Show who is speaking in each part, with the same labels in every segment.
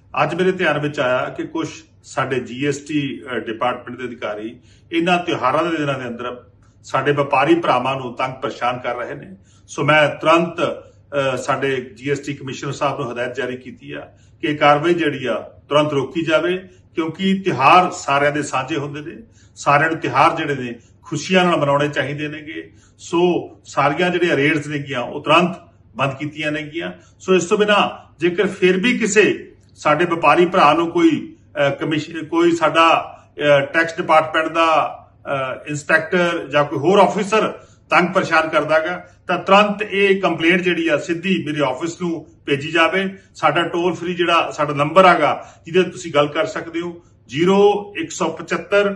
Speaker 1: ਅੱਜ ਮੇਰੇ ਧਿਆਨ ਵਿੱਚ ਆਇਆ ਕਿ ਕੁਝ ਸਾਡੇ ਜੀਐਸਟੀ ਡਿਪਾਰਟਮੈਂਟ ਦੇ ਅਧਿਕਾਰੀ ਇਹਨਾਂ ਤਿਉਹਾਰਾਂ ਦੇ ਦਿਨਾਂ ਦੇ ਅੰਦਰ ਸਾਡੇ ਵਪਾਰੀ ਭਰਾਵਾਂ ਨੂੰ ਤੰਗ ਪਰੇਸ਼ਾਨ ਕਰ ਰਹੇ ਨੇ। ਸੋ ਮੈਂ ਤੁਰੰਤ ਸਾਡੇ ਜੀਐਸਟੀ ਕਮਿਸ਼ਨਰ ਸਾਹਿਬ ਨੂੰ ਹਦਾਇਤ ਜਾਰੀ ਕੀਤੀ ਆ ਕਿ ਇਹ ਕਾਰਵਾਈ ਜਿਹੜੀ ਆ ਤੁਰੰਤ ਰੋਕੀ ਜਾਵੇ, ਕਿਉਂਕਿ ਤਿਉਹਾਰ ਸਾਰਿਆਂ ਦੇ ਸਾਂਝੇ ਹੁੰਦੇ ਨੇ। ਸਾਰਿਆਂ ਨੂੰ ਤਿਉਹਾਰ ਜਿਹੜੇ ਨੇ ਖੁਸ਼ੀਆਂ ਨਾਲ ਮਨਾਉਣੇ ਚਾਹੀਦੇ ਨੇਗੇ। ਸੋ ਸਾਰੀਆਂ ਜਿਹੜੀਆਂ ਰੇਟਸ ਨੇਗੀਆਂ ਉਹ ਤੁਰੰਤ ਬੰਦ ਕੀਤੀਆਂ ਨੇਗੀਆਂ। ਸੋ ਇਸ ਤੋਂ ਬਿਨਾਂ ਜੇਕਰ ਫਿਰ ਵੀ ਕਿਸੇ ਸਾਡੇ ਵਪਾਰੀ ਭਰਾ ਨੂੰ ਕੋਈ ਸਾਡਾ ਟੈਕਸ ਡਿਪਾਰਟਮੈਂਟ ਦਾ ਇੰਸਪੈਕਟਰ ਜਾਂ ਕੋਈ ਹੋਰ ਆਫੀਸਰ ਤੰਗ ਪਰੇਸ਼ਾਨ ਕਰਦਾਗਾ ਤਾਂ ਤੁਰੰਤ ਇਹ ਕੰਪਲੇਂਟ ਜਿਹੜੀ ਆ ਸਿੱਧੀ ਮੇਰੇ ਆਫਿਸ ਨੂੰ ਭੇਜੀ ਜਾਵੇ। ਸਾਡਾ ਟੋਲ ਫ੍ਰੀ ਜਿਹੜਾ ਸਾਡਾ ਨੰਬਰ ਹੈਗਾ ਜਿਹਦੇ ਤੁਸੀਂ ਗੱਲ ਕਰ ਸਕਦੇ ਹੋ 0175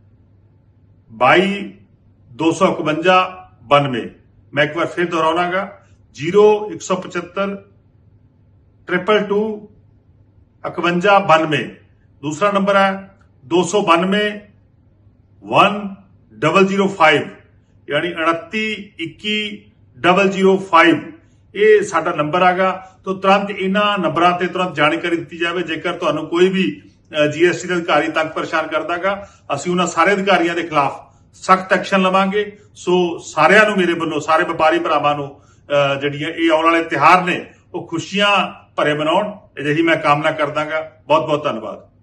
Speaker 1: 22 251 92। मैं एक बार फिर दोहराऊंगा 0175 222 51 92। दूसरा नंबर है 292 1005 यानी 2921 ਇਹ ਸਾਡਾ ਨੰਬਰ ਆਗਾ। तो तुरंत ਇਹਨਾਂ ਨੰਬਰਾਂ ਤੇ ਤੁਰੰਤ ਜਾਣਕਾਰੀ ਦਿੱਤੀ ਜਾਵੇ ਜੇਕਰ ਤੁਹਾਨੂੰ ਕੋਈ ਵੀ ਜੀਐਸਟੀ ਦੇ ਅਧਿਕਾਰੀ ਤੰਗ ਪਰੇਸ਼ਾਨ ਕਰਦਾਗਾ। ਅਸੀਂ ਉਹਨਾਂ ਸਾਰੇ ਅਧਿਕਾਰੀਆਂ ਦੇ ਖਿਲਾਫ ਸਖਤ ਐਕਸ਼ਨ ਲਵਾਂਗੇ। ਸੋ ਸਾਰਿਆਂ ਨੂੰ ਮੇਰੇ ਵੱਲੋਂ ਸਾਰੇ ਵਪਾਰੀ ਭਰਾਵਾਂ ਨੂੰ ਜਿਹੜੀਆਂ ਇਹ ਆਉਣ ਵਾਲੇ ਤਿਉਹਾਰ ਨੇ ਉਹ ਖੁਸ਼ੀਆਂ ਭਰੇ ਮਨਾਉਣ, ਅਜਿਹੀ ਮੈਂ ਕਾਮਨਾ ਕਰਦਾਗਾ। ਬਹੁਤ ਬਹੁਤ ਧੰਨਵਾਦ।